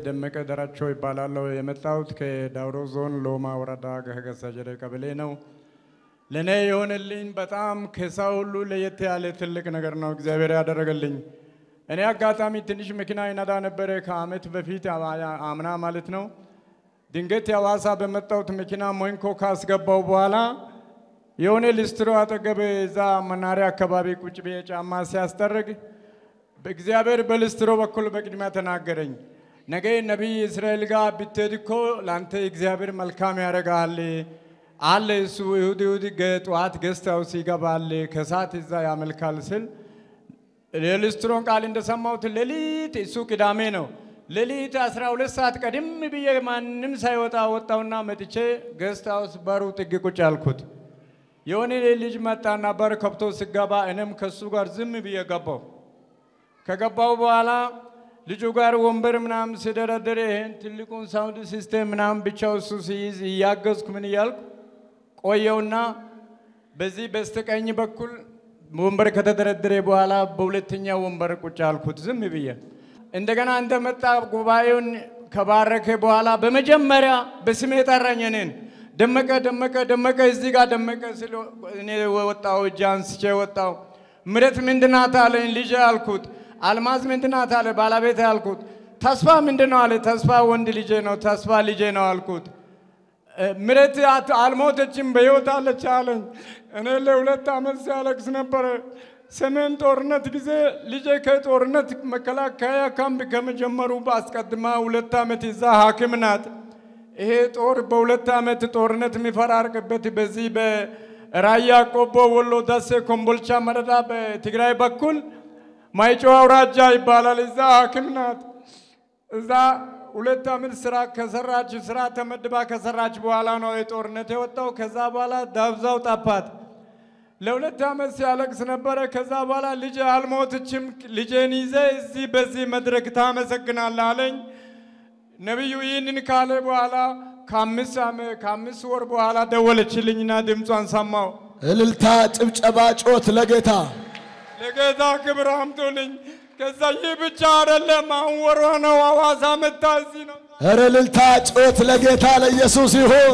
ደመቀ ደራቸው ይባላል የመጣሁት ከዳውሮ ዞን ሎማ ወረዳ ከገሰጀደ ቀበሌ ነው ለኔ የሆነልኝ በጣም ከሰው ሁሉ ለየት ያለ ትልቅ ነገር ነው እግዚአብሔር ያደረገልኝ እኔ አጋጣሚ ትንሽ መኪና ይነዳ ነበር ከአመት በፊት አምና ማለት ነው ድንገት ያዋሳ በመጣሁት መኪና ሞንኮ ካስገባው በኋላ የሆነ ሊስትሮ አጠገብ እዛ መናሪያ አካባቢ ቁጭ ብዬ ጫማ ሲያስጠርግ በእግዚአብሔር በሊስትሮ በኩል በቅድሚያ ተናገረኝ ነገ ነብይ እስራኤል ጋር ብትሄድኮ ላንተ እግዚአብሔር መልካም ያደርጋል አለ እሱ ይሁዲ ገጧት ገስታው ሲገባል ከሳት እዛ ያመልካል ስል ሊስትሮን ቃል እንደሰማሁት ሌሊት እሱ ቅዳሜ ነው ሌሊት 12 ሰዓት ቀድም ብዬ ማንንም ሳይወጣ ወጣውና መጥቼ ገስታውስ በሩ ጥግ ቁጭ አልኩት የሆነ ልጅ መጣና በር ከብቶ ሲገባ እኔም ከሱ ጋር ዝም ብዬ ገባው ከገባው በኋላ ልጁ ጋር ወንበር ምናም ሲደረደረ ይሄን ትልቁን ሳውንድ ሲስተም ምናም ብቻው እሱ ሲይዝ ያገዝኩ ምን ይያልኩ ቆየውና በዚህ በስተቀኝ በኩል ወንበር ከተደረደረ በኋላ በሁለተኛው ወንበር ቁጭ አልኩት ዝም ብዬ እንደገና እንደመጣ ጉባኤውን ከባረከ በኋላ በመጀመሪያ በስሜ ጠራኝ እኔን ደመቀ እዚህ ጋር ደመቀ ስለ እኔ ወጣው ጃንስቼ ወጣው ምረት ምንድናት አለኝ ልጅ አልኩት አልማዝ ምንድናት አለ ባለቤት አልኩት ተስፋ ምንድነው አለ ተስፋ ወንድ ልጅ ነው ተስፋ ልጅ ነው አልኩት ምረት አልሞተችም በህይወት አለች አለኝ እኔ ለሁለት አመት ሲያለቅስ ነበር ሰሜን ጦርነት ጊዜ ልጅ ከጦርነት መከላከያ ካምፕ ከመጀመሩ ባስቀድማ ሁለት አመት ይዛ ሐኪም ናት ይሄ ጦር በሁለት አመት ጦርነት የሚፈራርቅበት በዚህ በራያ ቆቦ ወሎ ደሴ ኮምቦልቻ መረዳ በትግራይ በኩል ማይጮ አውራጃ ይባላል እዛ ሐኪም ናት እዛ ሁለት አመት ስራ ተመድባ ከሰራች በኋላ ነው የጦርነት የወጣው ከዛ በኋላ ዳብዛው ጣፋት ለሁለት አመት ሲያለቅስ ነበር ከዛ በኋላ ልጅ አልሞተችም ልጄን ይዘ እዚህ በዚህ መድረክ ታመሰግናለህ አለኝ ነብዩ ይህንን ካለ በኋላ ከአምስት ወር በኋላ ደወለችልኝና ድምጿን ሰማው እልልታ ጭብጨባ ጮት ለጌታ ክብር አምጡልኝ ከዛ ይብቻ አይደለም አሁን ወሯ ነው አዋሳ መጣዚ ነው ኧረ እልልታ ጮት ለጌታ ለኢየሱስ ይሁን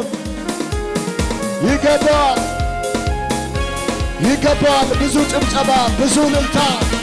ይገባል ብዙ ጭብጨባ ብዙ እልልታ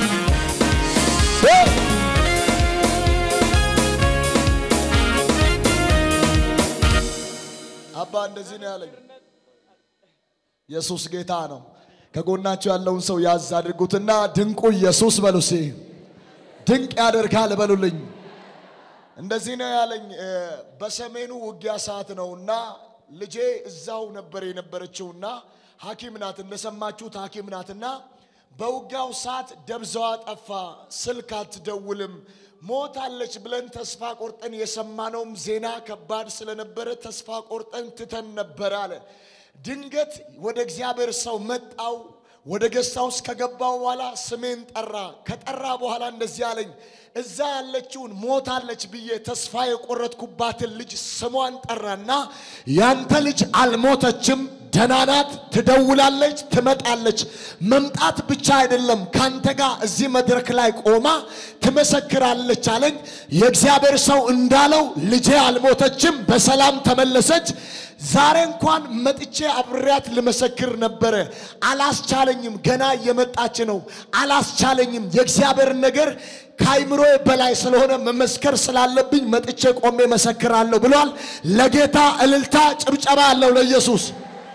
አባ እንደዚህ ነው ያለኝ ኢየሱስ ጌታ ነው ከጎናቸው ያለውን ሰው ያዝ አድርጉትና ድንቁ ኢየሱስ በሉሲ ድንቅ ያደርጋል በሉልኝ እንደዚህ ነው ያለኝ በሰሜኑ ውጊያ ሰዓት ነውና ልጄ እዛው ነበር የነበረችውና ሐኪም ናት እንደሰማችሁት ሐኪም ናትና በውጊያው ሰዓት ደብዛዋ ጠፋ ስልክ አትደውልም ሞታለች ብለን ተስፋ ቆርጠን የሰማነውም ዜና ከባድ ስለነበረ ተስፋ ቆርጠን ትተን ነበር አለ ድንገት ወደ እግዚአብሔር ሰው መጣው ወደ ገስታውስ ከገባው በኋላ ስሜን ከጠራ በኋላ እንደዚህ አለኝ እዛ ያለችውን ሞታለች ብዬ ተስፋ የቆረጥኩባትን ልጅ ስሟን ጠራና ያንተ ልጅ አልሞተችም ደናናት ትደውላለች ትመጣለች መምጣት ብቻ አይደለም ካንተ ጋር እዚህ መድረክ ላይ ቆማ ትመሰክራለች አለኝ የእግዚአብሔር ሰው እንዳለው ልጄ አልሞተችም በሰላም ተመለሰች ዛሬ እንኳን መጥቼ አብሪያት ለመሰክር ነበር አላስቻለኝም ገና እየመጣች ነው አላስቻለኝም የእግዚአብሔር ነገር ካይምሮ በላይ ስለሆነ መመስከር ስላለብኝ መጥቼ ቆሜ መሰክራለሁ ብሏል ለጌታ እልልታ ጭብጨባ አለው ለኢየሱስ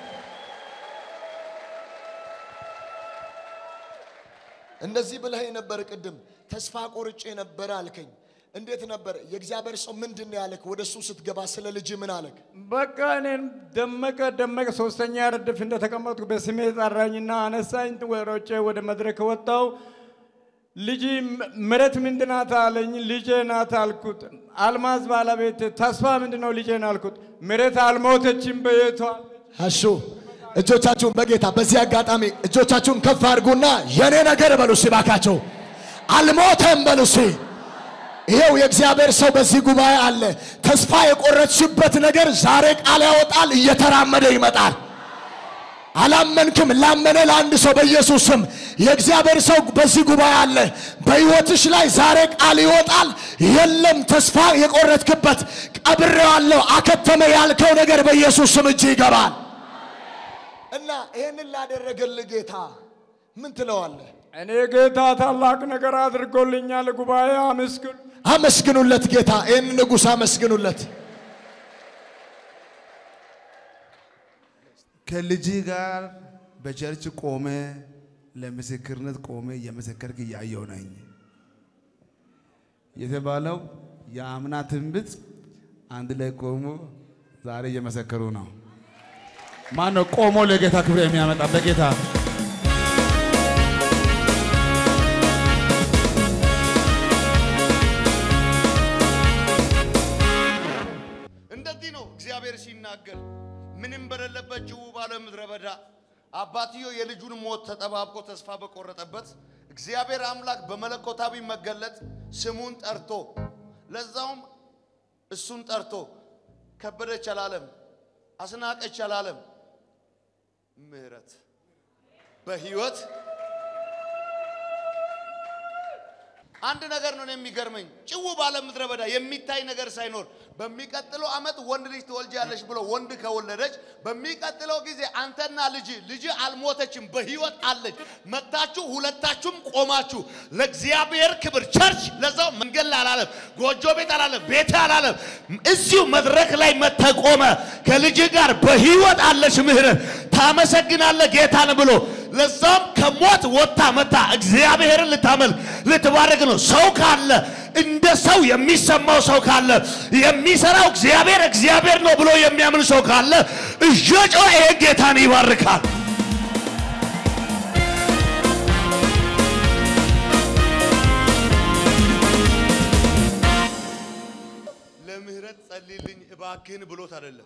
እንደዚህ ብለህ ነበር ቅድም ተስፋ ቆርጬ ነበር አልከኝ እንዴት ነበር የእግዚአብሔር ሰው ምንድነው ያለክ ወደሱ ስትገባ ስለ ልጅ ምን አለክ በቃ እኔን ደመቀ ሶስተኛ ረድፍ እንደተቀመጥኩ በስሜ ጠራኝና አነሳኝ ወሮጬ ወደ መድረክ ወጣው ልጅ ምረት ምንድናት አለኝ ልጄ ናት አልኩት አልማዝ ባለቤት ተስፋ ምንድነው ልጄ ናት አልኩት ምረት አልሞተችም በየቷ አሹ እጆቻችሁን በጌታ በዚህ አጋጣሚ እጆቻችሁን ከፍ አድርጉና የኔ ነገር በሉሲ ባካቸው አልሞተም በሉሲ ይሄው የእግዚአብሔር ሰው በዚህ ጉባኤ አለ ተስፋ የቆረጥሽበት ነገር ዛሬ ቃል ያወጣል እየተራመደ ይመጣል አላመንክም ላመነ ለአንድ ሰው በኢየሱስ ስም የእግዚአብሔር ሰው በዚህ ጉባኤ አለ በህይወትሽ ላይ ዛሬ ቃል ይወጣል የለም ተስፋ የቆረጥክበት ቀብሬዋለሁ አከተመ ያልከው ነገር በኢየሱስ ስም እጅ ይገባል እና ይሄንን ላደረገልህ ጌታ ምን ትለዋለህ እኔ ጌታ ታላቅ ነገር አድርጎልኛል ጉባኤ አመስግኑለት ጌታ ይሄን ንጉስ አመስግኑለት ከልጅ ጋር በቸርች ቆመ ለምስክርነት ቆመ የመሰከርክ ያየው ነኝ የተባለው ያምና ትንብት አንድ ላይ ቆሞ ዛሬ የመሰከሩ ነው ማን ነው ቆሞ ለጌታ ክብር የሚያመጣ በጌታ እንደዚህ ነው እግዚአብሔር ሲናገር ምንም በሌለበት ጅው ባለ ምድረ በዳ አባትዮ የልጁን ሞት ተጠባብቆ ተስፋ በቆረጠበት እግዚአብሔር አምላክ በመለኮታዊ መገለጥ ስሙን ጠርቶ ለዛውም እሱን ጠርቶ ከበደች አላለም አስናቀች አላለም ምህረት በህይወት አንድ ነገር ነው የሚገርመኝ ጭው ባለ ምድረ በዳ የሚታይ ነገር ሳይኖር በሚቀጥለው አመት ወንድ ልጅ ትወልጃለሽ ብሎ ወንድ ከወለደች በሚቀጥለው ጊዜ አንተና ልጅ አልሞተችም በህይወት አለች መጣችሁ ሁለታችሁም ቆማችሁ ለእግዚአብሔር ክብር ቸርች ለዛው መንገል አላለም ጎጆ ቤት አላለም ቤት አላለም እዚሁ መድረክ ላይ መተቆመ ከልጅ ጋር በህይወት አለሽ ምህረት ታመሰግናለህ ጌታን ብሎ ለዛም ከሞት ወጣ መጣ እግዚአብሔርን ልታመልክ ልትባረክ ነው ሰው ካለ እንደ ሰው የሚሰማው ሰው ካለ የሚሰራው እግዚአብሔር ነው ብሎ የሚያምን ሰው ካለ እጆጮ ይሄ ጌታን ይባርካል ለምህረት ጸልይልኝ እባክህን ብሎት አይደለም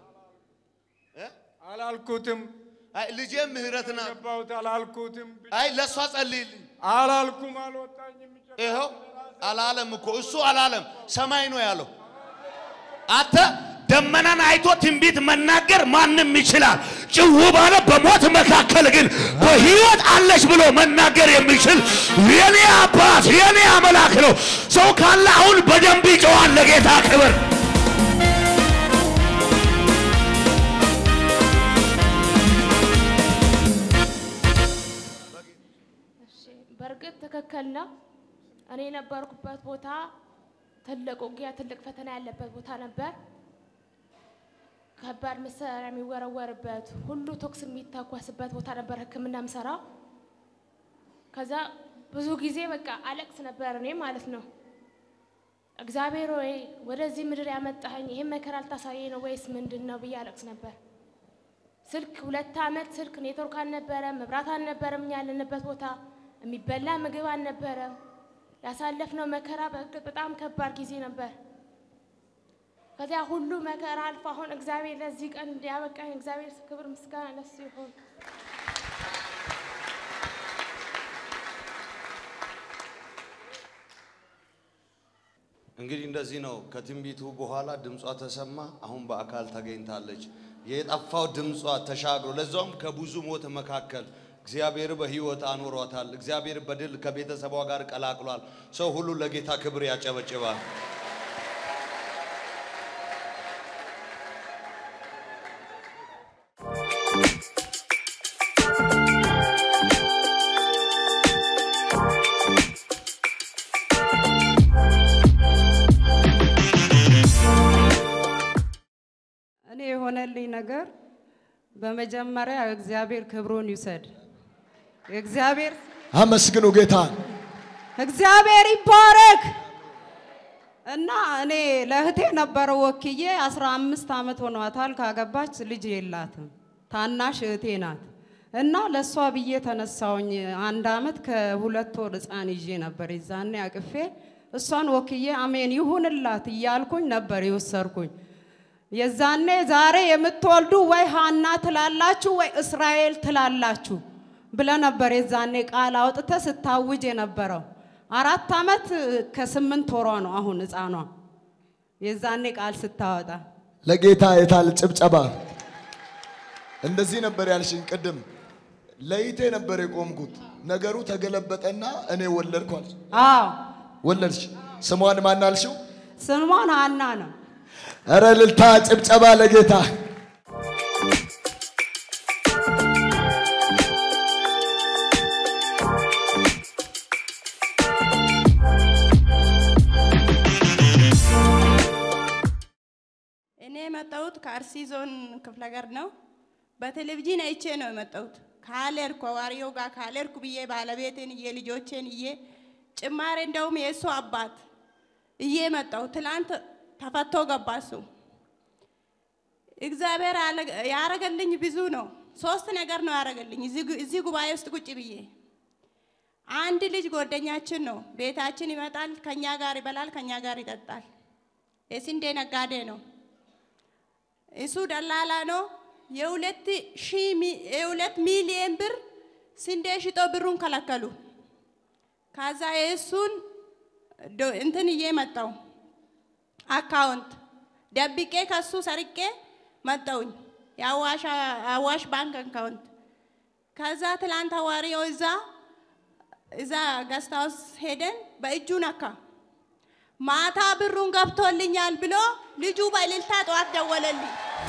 አላልኩትም አይ ልጄ ምህረትና ገባውት አላልኩትም አይ ለሷ ጸልይልኝ አላልኩም አልወጣኝም ይሄው አላለም እኮ እሱ አላለም ሰማይ ነው ያለው አተ ደመናን አይቶ ትንቢት መናገር ማንንም ይችላል ጭው ባለ በሞት መካከል ግን በህይወት አለሽ ብሎ መናገር የሚችል የኔ አባት የኔ አምላክ ነው ሰው ካለ አሁን በደንብ ይጮሃል ለጌታ ክብር በርግጥ ተከከልና እኔ ነበርኩበት ቦታ ትልቅ ውጊያ ትልቅ ፈተና ያለበት ቦታ ነበር ከባድ መሳሪያ የሚወረወርበት ሁሉ ቶክስ የሚታኳስበት ቦታ ነበር ህክምና ምሰራ ከዛ ብዙ ጊዜ በቃ አለቅስ ነበር እኔ ማለት ነው እግዚአብሔር ሆይ ወደዚህ ምድር ያመጣኸኝ ይሄ መከራ አልታሳየኝ ነው ወይስ ምንድነው ብዬ አለቅስ ነበር ስልክ 2 አመት ስልክ ኔትወርክ አልነበረ መብራት አልነበረም ያለንበት ቦታ የሚበላ ምግብ አልነበረ ያሳለፍነው መከራ በጣም ከባድ ጊዜ ነበር ከዛ ሁሉ መከራ አልፎ አሁን እግዚአብሔር ለዚህ ቀን እንዲያበቃኝ እግዚአብሔር ክብር ምስጋና ለሱ ይሁን እንግዲህ እንደዚህ ነው ከትንቢቱ በኋላ ድምጿ ተሰማ አሁን በአካል ተገኝታለች የጠፋው ድምጿ ተሻግሮ ለዛውም ከብዙ ሞት መካከል እግዚአብሔር በህይወት አኖሯታል እግዚአብሔር በድል ከቤተሰቧ ጋር ቀላቅሏል ሰው ሁሉ ለጌታ ክብር ያጨበጭባል እኔ የሆነልኝ ነገር በመጀመሪያ እግዚአብሔር ክብሩን ይውሰድ እግዚአብሔር አመስግኑ ጌታ እግዚአብሔር ይባረክ እና እኔ ለህቴ ነበር ወክዬ 15 አመት ሆኗታል ካገባች ልጅ የላትም ታናሽ እህቴ ናት እና ለሷ ብዬ ተነሳውኝ 1 አመት ከ2 ወር ህፃን ይዤ ነበር ይዛኔ አቅፌ እሷን ወክዬ አሜን ይሁንላት ይያልኩኝ ነበር ይወሰርኩኝ የዛኔ ዛሬ የምትወልዱ ወይ ሃና ትላላችሁ ወይ እስራኤል ትላላችሁ ብለ ነበር የዛኔ ቃል አውጥተ ስታውጅ የነበረው 4 አመት ከ8 ወሯ ነው አሁን ህፃኗ የዛኔ ቃል ስታወጣ ለጌታ የታል ጭብጨባ እንደዚህ ነበር ያልሽኝ ቅድም ለይቴ ነበር የቆምኩት ነገሩ ተገለበጠና እኔ ወለድኳል አዎ ወለድሽ ስሟን ማን አልሽው ስሟን ሀና ነው ኧረ ልልታ ጭብጨባ ለጌታ እኔ መጣሁት ከአርሲ ዞን ክፍለ ሀገር ነው በቴሌቪዥን አይቼ ነው መጣሁት ካለርኩ ዋሪዮ ጋር ካለርኩ ብዬ ባለቤቴን ልጆቼን ጭማሬ እንደውም የሱ አባት መጣው ትላንት ተፈቶ ገባሱ እግዚአብሔር ያረገልኝ ብዙ ነው ሶስት ነገር ነው ያረገልኝ እዚህ ጉባኤ ውስጥ ቁጭ ብዬ አንድ ልጅ ጓደኛችን ነው ቤታችን ይመጣል ከኛ ጋር ይበላል ከኛ ጋር ይጠጣል የስንዴ ነጋዴ ነው እሱ ደላላ ነው የ2 ሚሊዮን ብር ስንዴ ሽጦ ብሩን ከለከሉ ካዛ የሱን እንትን መጣው አካውንት ደብቄ ከሱ ሰርቄ መጣውኝ የአዋሽ ባንክ አካውንት ካዛ ትላንት ሐዋርያው እዛ ጋስታውስ ሄደን በእጁ ነካ ማታ ብሩን ገብቶልኛል ብሎ ልጁ በእልልታ ጠዋት ደወለልኝ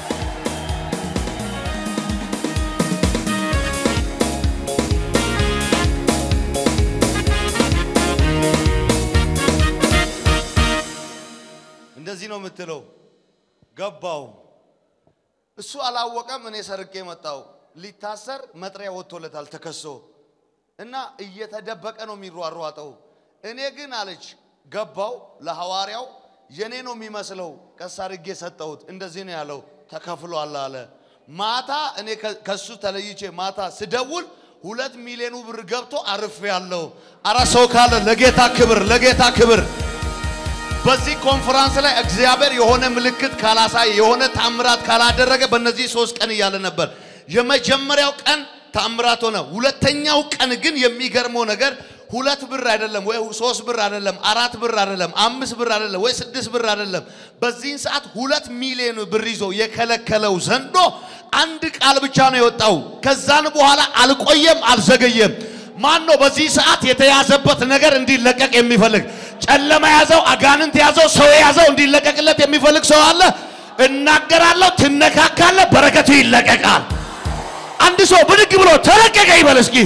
እንደዚህ ነው የምትለው ገባው እሱ አላወቀም እኔ ሰርቄ መጣው ሊታሰር መጥሪያ ወጥቶለታል ተከሶ እና እየተደበቀ ነው የሚሯሯጠው እኔ ግን አለች ገባው ለሐዋርያው የኔ ነው የሚመስለው ቀሳርጌ ሰጠሁት እንደዚህ ነው ያለው ተከፍሏል አለ ማታ እኔ ከሱ ተለይቼ ማታ ስደውል 2 ሚሊዮን ብር ገብቶ አርፍ ያለው አራሰው ካለ ለጌታ ክብር በዚህ ኮንፈረንስ ላይ እግዚአብሔር የሆነ ምልክት ካላሳየ የሆነ ታምራት ካላደረገ በእነዚህ 3 ቀን ይያለ ነበር የመጀመሪያው ቀን ታምራት ሆነ ሁለተኛው ቀን ግን የሚገርመው ነገር 2 ብር አይደለም ወይ 3 ብር አይደለም 4 ብር አይደለም 5 ብር አይደለም ወይ 6 ብር አይደለም በዚህ ሰዓት 2 ሚሊዮን ብር ይዞ የከለከለው ዘንዶ አንድ ቃል ብቻ ነው የወጣው ከዛን በኋላ አልቆየም አልዘገየም ማን ነው በዚህ ሰዓት የተያዘበት ነገር እንዲለቀቅ የሚፈልግ ጨለማ ያዘው አጋንንት ያዘው ሰው ያዘው እንዲለቀቅለት የሚፈልግ ሰው አለ እናገራለሁ ትነካካለ በረከቱ ይለቀቃል አንድ ሰው ብድግ ብሎ ተለቀቀ ይበል እስኪ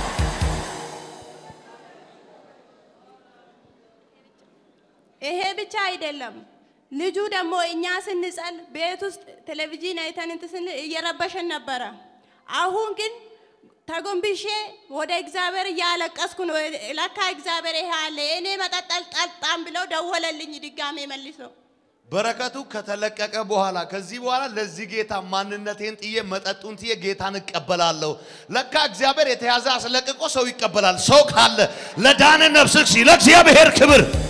ይሄ ብቻ አይደለም ልጁ ደግሞ እኛ ስንጸል ቤት ውስጥ ቴሌቪዥን አይተን እንትን እየረበሸን ነበር አሁን ግን ተጎንብሼ ወደ እግዚአብሔር ያለቀስኩ ነው ለካ እግዚአብሔር ይሄ አለ እኔ መጣጣል ጣጣም ብሎ ደወለልኝ ድጋሜ መልሶ በረከቱ ከተለቀቀ በኋላ ከዚህ በኋላ ለዚህ ጌታ ማንነቴን ጥዬ መጠጡን ጥዬ ጌታን እቀበላለሁ ለካ እግዚአብሔር የተያዘ አስለቅቆ ሰው ይቀበላል ሰው ካለ ለዳነ ነፍስ ሲል እግዚአብሔር ክብር